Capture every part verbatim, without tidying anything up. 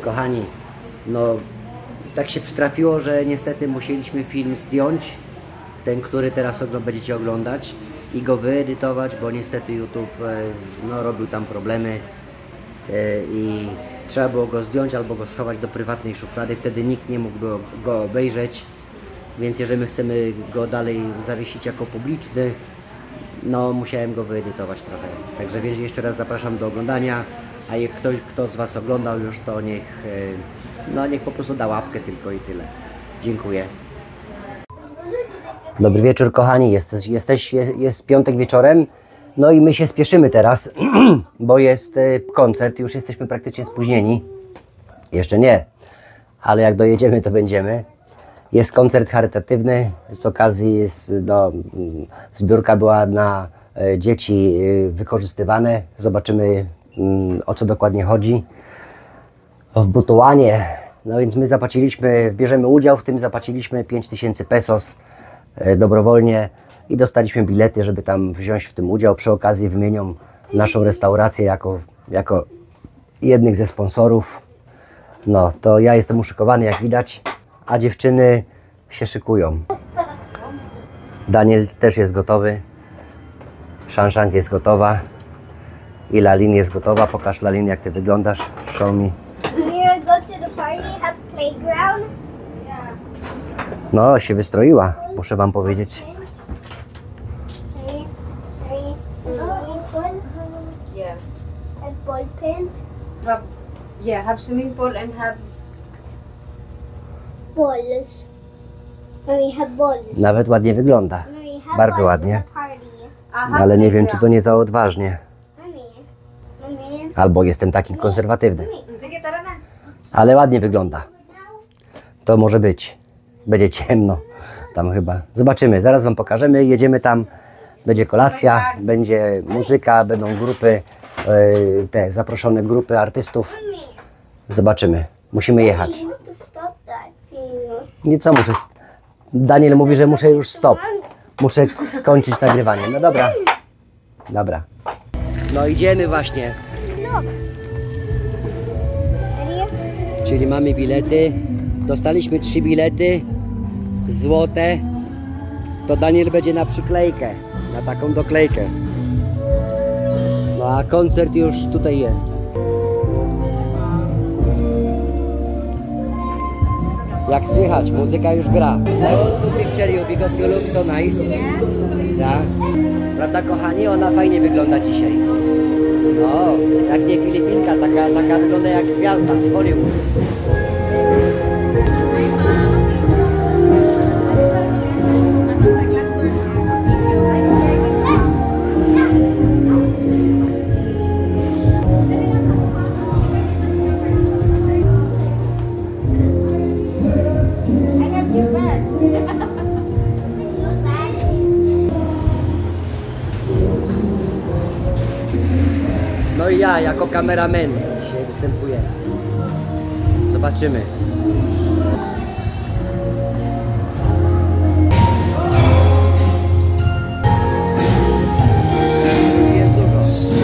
kochani, no tak się przytrafiło, że niestety musieliśmy film zdjąć, ten, który teraz będziecie oglądać, i go wyedytować, bo niestety YouTube no, robił tam problemy i trzeba było go zdjąć albo go schować do prywatnej szuflady, wtedy nikt nie mógł go, go obejrzeć, więc jeżeli my chcemy go dalej zawiesić jako publiczny, no musiałem go wyedytować trochę. Także jeszcze raz zapraszam do oglądania, a jak ktoś, kto z Was oglądał już, to niech, no, niech po prostu da łapkę tylko i tyle. Dziękuję. Dobry wieczór, kochani, jest, jesteś, jest, jest piątek wieczorem, no i my się spieszymy teraz, bo jest koncert, już jesteśmy praktycznie spóźnieni. Jeszcze nie, ale jak dojedziemy, to będziemy. Jest koncert charytatywny, z okazji jest, no, zbiórka była na dzieci wykorzystywane. Zobaczymy, o co dokładnie chodzi. O butowanie. No więc my zapłaciliśmy, bierzemy udział w tym, zapłaciliśmy pięć tysięcy pesos dobrowolnie i dostaliśmy bilety, żeby tam wziąć w tym udział. Przy okazji wymienią naszą restaurację jako, jako jednych ze sponsorów. No to ja jestem uszykowany, jak widać, a dziewczyny się szykują. Daniel też jest gotowy. Shang jest gotowa. I Lalin jest gotowa. Pokaż, Lalin, jak ty wyglądasz. Show me. No, się wystroiła, muszę wam powiedzieć. Yeah, have swimming pool and have balls. Mommy, have balls. Nawet ładnie wygląda. Mommy, have Bardzo balls ładnie. for the party. Ale nie wiem, czy to nie za odważnie. Mommy, mommy, Albo jestem taki konserwatywny. sige, tara na. Ale ładnie wygląda. To może być. Będzie ciemno tam chyba. Zobaczymy, zaraz wam pokażemy. Jedziemy tam, będzie kolacja, będzie muzyka, będą grupy, te zaproszone grupy artystów. Zobaczymy. Musimy jechać. you have to stop that thing. Nie, co muszę... Daniel mówi, że muszę już stop. Muszę skończyć nagrywanie. No dobra. Dobra. No idziemy właśnie. Look. Ready? Czyli mamy bilety. Dostaliśmy trzy bilety. Złote. To Daniel będzie na przyklejkę. Na taką doklejkę. No a koncert już tutaj jest. Jak słychać, muzyka już gra. I want to picture you because you look so nice. Ja? Prawda, kochani? Ona fajnie wygląda dzisiaj. No, jak nie Filipinka, taka, taka wygląda jak gwiazda z Hollywood. No i ja jako kameraman dzisiaj występuję. Zobaczymy. Jest dużo.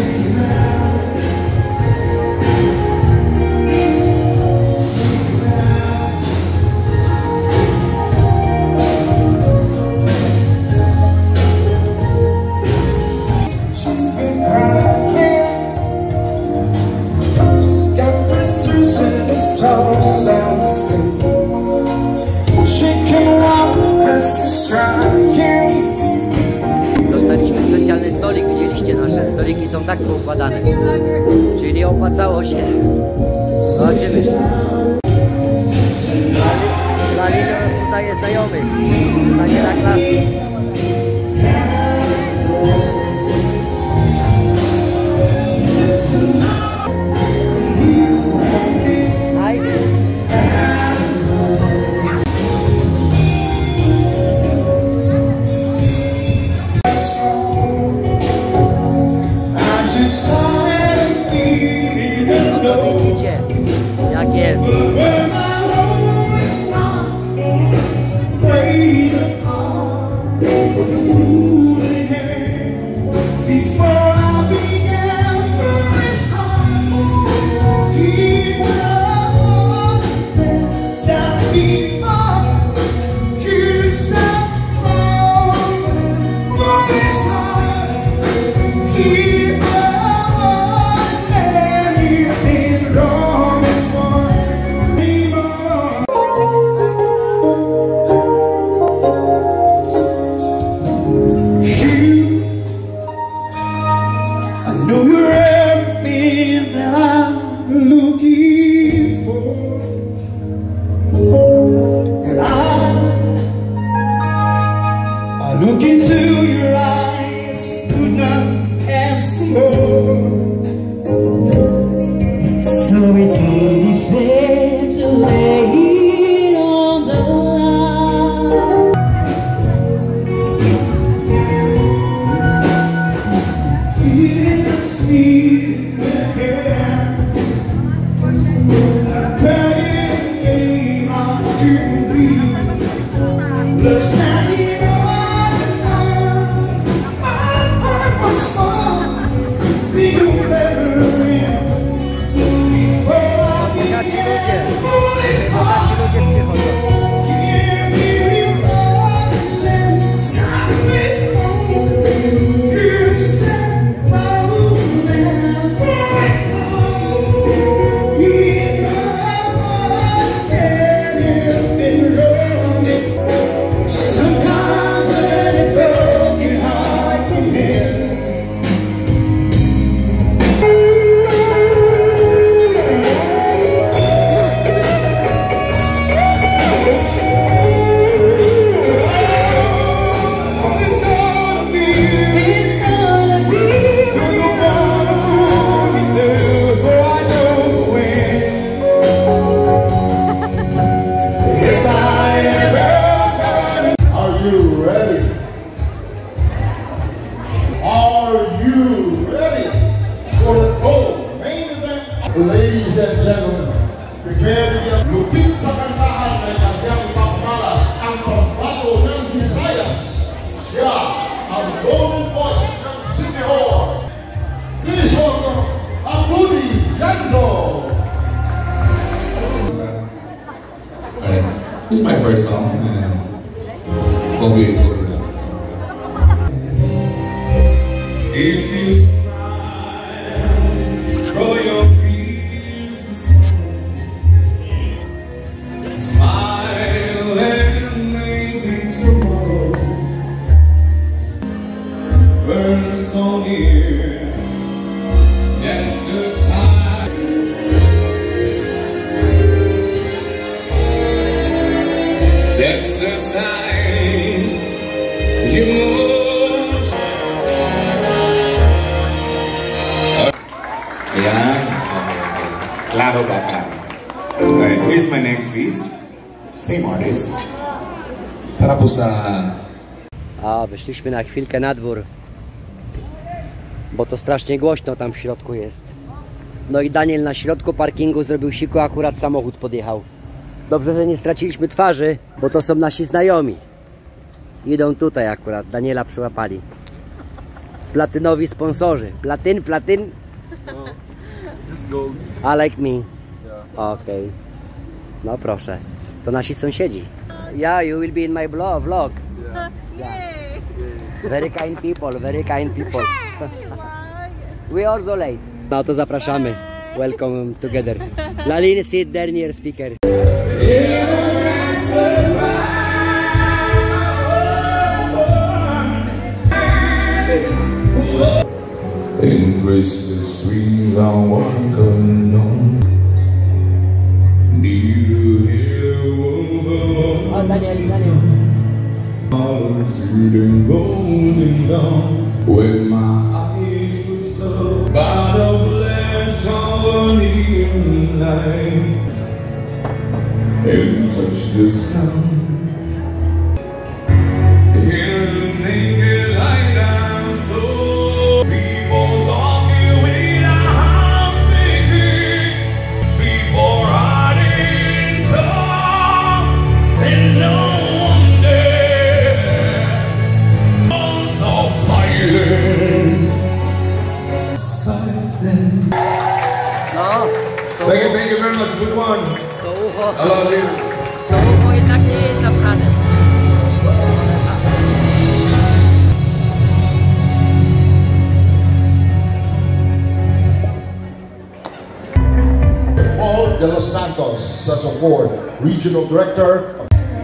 Dostaliśmy specjalny stolik, widzieliście, nasze stoliki są tak poukładane, czyli opłacało się. Zobaczymy. Lalina rozpoznaje znajomych, stanie na klasy. No to widzicie, jak jest. Before I began, for his heart, he was looking for, and I, I look into your eyes, could not ask for more. So it's only fair to lay it on the line. Feeling, feeling again. I'm playing a game I can't believe. Looks like you know my heart was small. Feel better in. Bogaci ludzie. Bogaci ludzie przychodzą. Ladies and gentlemen, prepare to get lupit sa kantahan ay kanyang ipagmalas ang pambato ng Visayas. Siya ang golden voice ng City Hall. Please welcome Abudi Yando. Alright, this is my first song and hope you enjoy it. If you smile, throw your fears aside. Smile and maybe tomorrow burns so near. That's the time. That's the time you move. Ayan. Claro Bata. Alright, here's my next piece. Same artist. Para po sa... A, wyszliśmy na chwilkę na dwór. Bo to strasznie głośno tam w środku jest. No i Daniel na środku parkingu zrobił siku, akurat samochód podjechał. Dobrze, że nie straciliśmy twarzy, bo to są nasi znajomi. Idą tutaj akurat, Daniela przyłapali. Platynowi sponsorzy. Platyn, platyn. Just gold. I like me. Yeah. Okej. Okay. No proszę. To nasi sąsiedzi. Yeah, you will be in my blog, vlog. Yeah. Yeah. Very kind people, very kind people. We also late. No to zapraszamy. Welcome together. Lalin, sit there near speaker. Embrace the streams I walk alone. Do you hear over Oh, Daniel, Daniel. through the golden dawn? When my eyes were stuck by the flash of a neon light and touch the sound. Hear the naked light I'm so people talking without speaking, people riding tall and no one there. Months of silence, silence. No. Thank you, thank you very much. Good one. To ucho. I love you. To ucho jednak nie jest zapchane. Paul De Los Santos, Saxophone, Regional Director.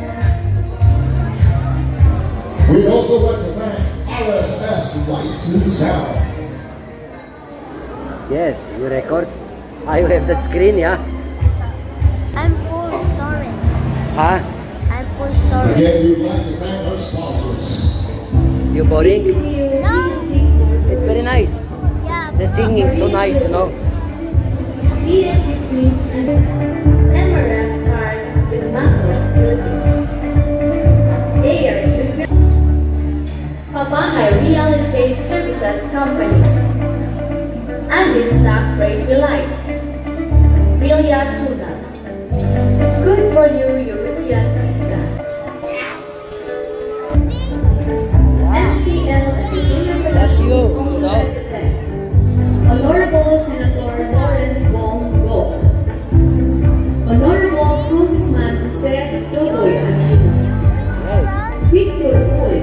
We'd also like to thank R S S Lights and Sound. Yes, you record. Ah, you have the screen, yeah? I'm full storage. Huh? I'm full storage. Again, we'd like to thank our sponsors. You boring? No. It's very nice. Yeah. The singing so nice, you know. B S D Queens and M R F Tires with Mazda Philippines. They are two Papahay Real Estate Services Company. And this stock rate we liked. Villia Tuna. Good for you, European pizza. M C L Entertainment That's you, also no? at the deck. Honorable Senator Lawrence Bong Go. Honorable Congressman Jose Toboy Aquino. Yes. Victor Uy.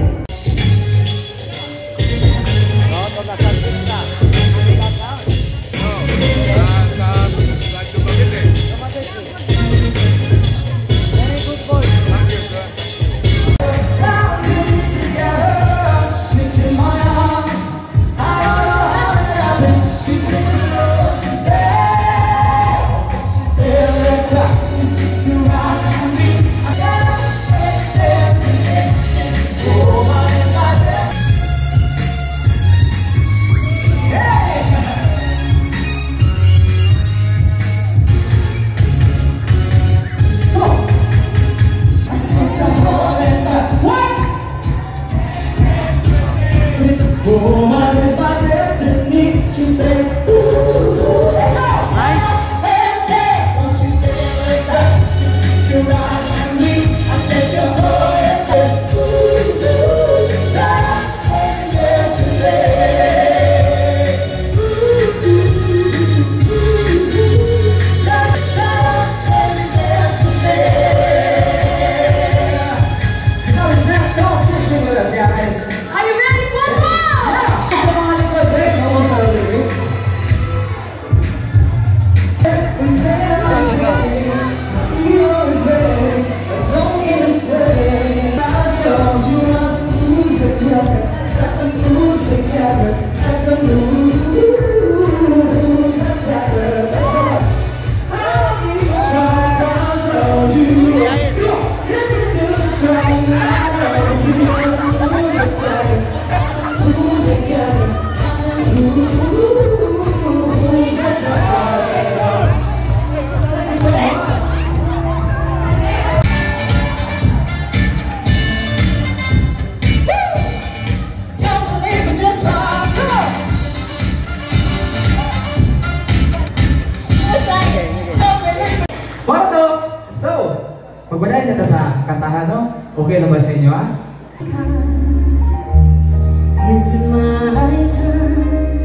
Woman is my destiny. She said, ooh, ooh, let's go. And dance. Don't you dare like that. You speak your eyes at me. I said, you're holding it. Ooh, ooh, shine and dance today. Ooh, ooh, ooh, ooh, shine, shine and dance today. You know, the next song, please sing with us, guys. Are you ready for more? Magbadayan na ta sa kantahan, no? Okay na ba sa inyo, ha? It's my turn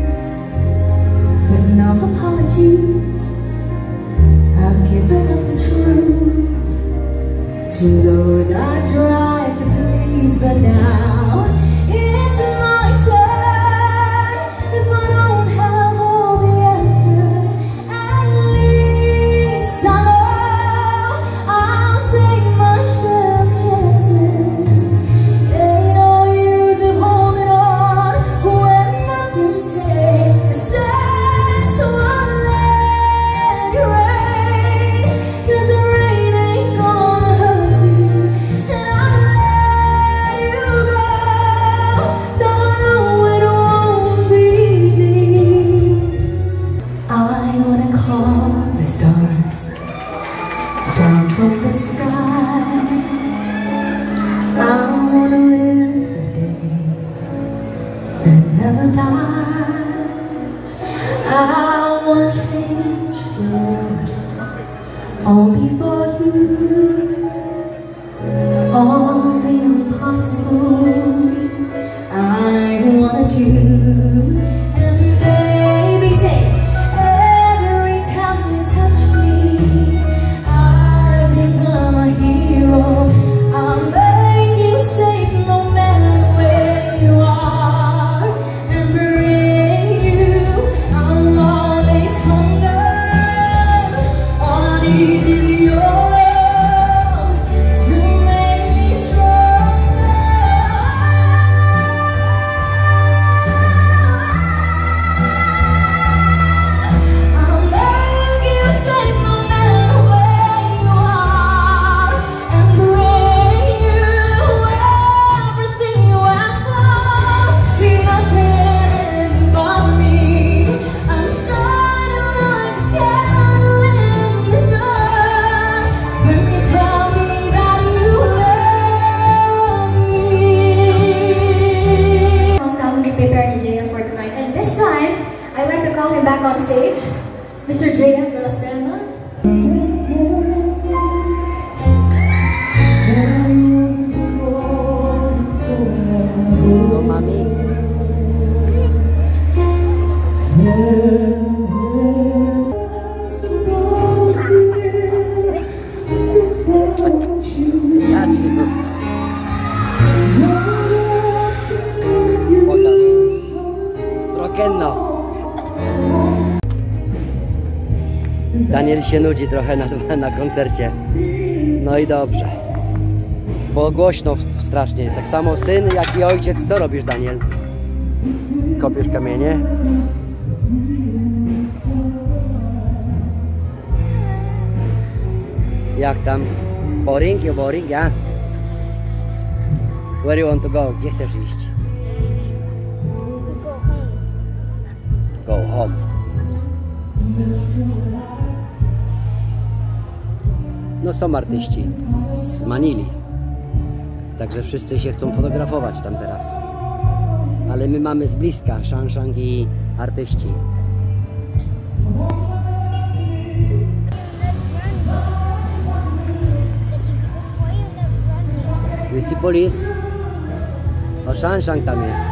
with no apologies. I've given up the truth to those I tried to please, but now it's my turn. If I don't have all the answers, at least I know I'll take my share of chances. Ain't no use of holding on when nothing stays the same. So I'll let it rain, 'cause the rain ain't gonna hurt me. And I'll let you go, though I know it won't be easy. I wanna call the stars down from the sky. I wanna live the day that never dies. I wanna change the world only for you. All the impossible I wanna do. And baby, say every time you touch me, I become a hero. I'll make you safe no matter where you are, and bring you. I'll always hunger. All I need is your love to make me stronger. Daniel się nudzi trochę na, na koncercie. No i dobrze. Bo głośno strasznie. Tak samo syn, jak i ojciec. Co robisz, Daniel? Kopiesz kamienie? Jak tam? Boring? You boring, ja? Where you want to go? Gdzie chcesz iść? Go home. Go home. No są artyści z Manili. Także wszyscy się chcą fotografować tam teraz. Ale my mamy z bliska Shang i artyści. You see police? O, Shang tam jest.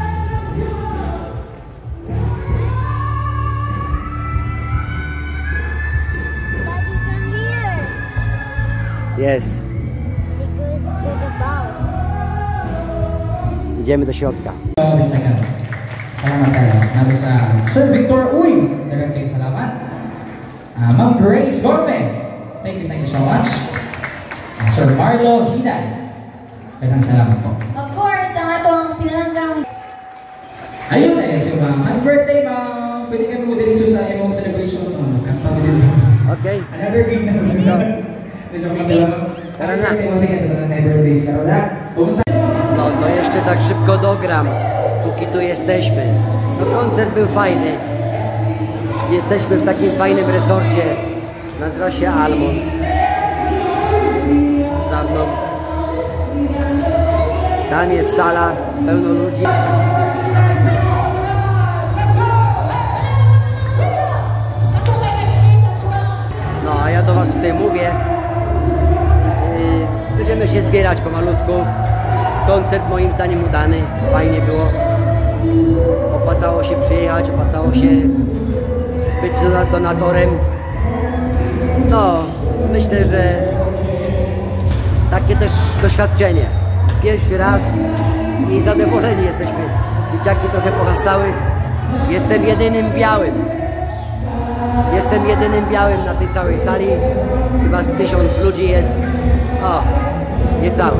Daddy, come here. Jest. Because to the boat. Idziemy do środka. Salamat tayo. Nabi sa Sir Victor Uy. Dagang kayong salamat. Uh, Ma'am Grace Gorme. Thank you, thank you so much. Uh, Sir Marlo Hiday. Dagang salamat po. Of course, ang atong pinalanggang Ayun na eh, si Ma'am. Happy birthday, Ma'am. Pwede kami mo din sa imong celebration. Oh, kanta mo din. Okay. Another gig na. Let's go. Joke lang lang. Tara na. Happy birthday mo sa sa mga birthdays. Karoon na. Pumunta. No to jeszcze tak szybko dogram, póki tu jesteśmy. No koncert był fajny. Jesteśmy w takim fajnym resorcie. Nazywa się Almond. Za mną. Tam jest sala, pełno ludzi. No a ja do was tutaj mówię. Yy, będziemy się zbierać pomalutku. Koncert moim zdaniem udany, fajnie było. Opłacało się przyjechać, opłacało się być donatorem. No, myślę, że takie też doświadczenie. Pierwszy raz i zadowoleni jesteśmy. Dzieciaki trochę pohasały. Jestem jedynym białym. Jestem jedynym białym na tej całej sali. Chyba z tysiąc ludzi jest. O, niecały.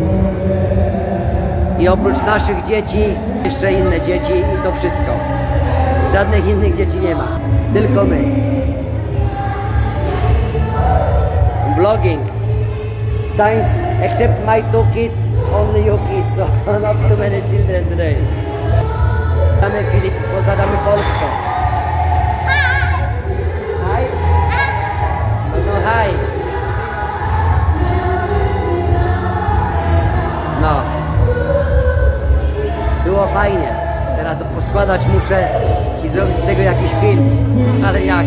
I oprócz naszych dzieci, jeszcze inne dzieci i to wszystko. Żadnych innych dzieci nie ma. Tylko my. Vlogging. Science, except my two kids, only you kids, so not too many children today. Pozdrawiamy Filip, pozdrawiamy Polskę. Hi. No hi. No. Było fajnie. Teraz to poskładać muszę i zrobić z tego jakiś film. Ale jak?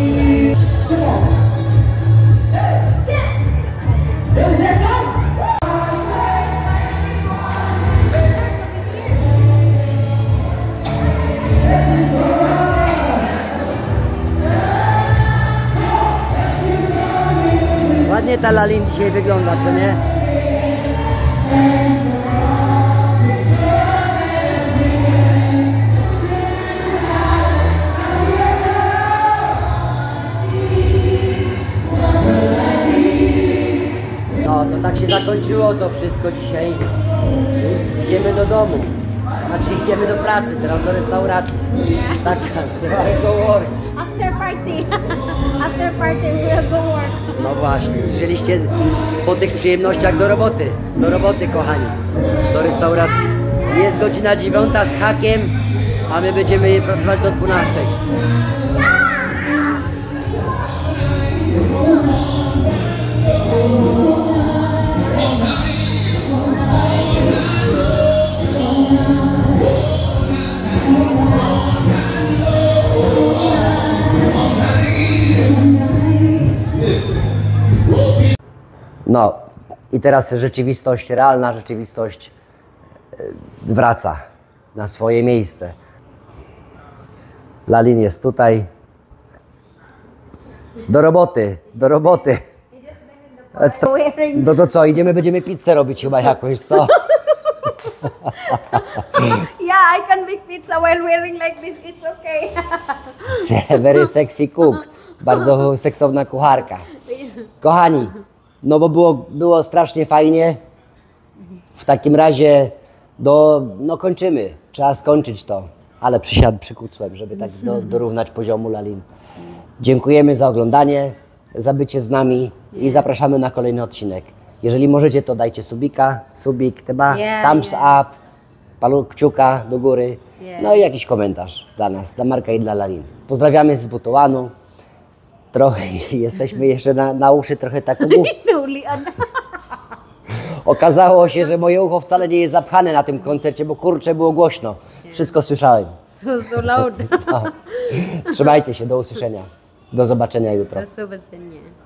Ładnie ta Lalin dzisiaj wygląda, co nie? No to tak się zakończyło to wszystko dzisiaj. Idziemy do domu. Znaczy idziemy do pracy, teraz do restauracji. Tak, go work. After party. After party we will go work. No właśnie, słyszeliście po tych przyjemnościach do roboty. Do roboty, kochani. Do restauracji. Jest godzina dziewiąta z hakiem, a my będziemy pracować do dwunastej. No i teraz rzeczywistość, realna rzeczywistość wraca na swoje miejsce. Lalin jest tutaj. Do roboty, do roboty. No to co, idziemy, będziemy pizzę robić chyba jakąś, co? Yeah, I can make pizza while wearing like this. It's okay. Very sexy cook. Bardzo seksowna kucharka. Kochani, no bo było, było strasznie fajnie. W takim razie do, no kończymy. Trzeba skończyć to. Ale przysiadł, przykucłem, żeby tak do, dorównać poziomu Lalin. Dziękujemy za oglądanie, za bycie z nami i zapraszamy na kolejny odcinek. Jeżeli możecie, to dajcie subika, subik, chyba, Yeah, thumbs yeah. up, palu kciuka do góry. Yeah. No i jakiś komentarz dla nas, dla Marka i dla Lalin. Pozdrawiamy z Butuanu. Trochę jesteśmy jeszcze na, na uszy trochę tak ugu. Naulian. Okazało się, że moje ucho wcale nie jest zapchane na tym koncercie, bo kurczę było głośno. Wszystko słyszałem. So, so loud. No. Trzymajcie się, do usłyszenia. Do zobaczenia jutro. So, so,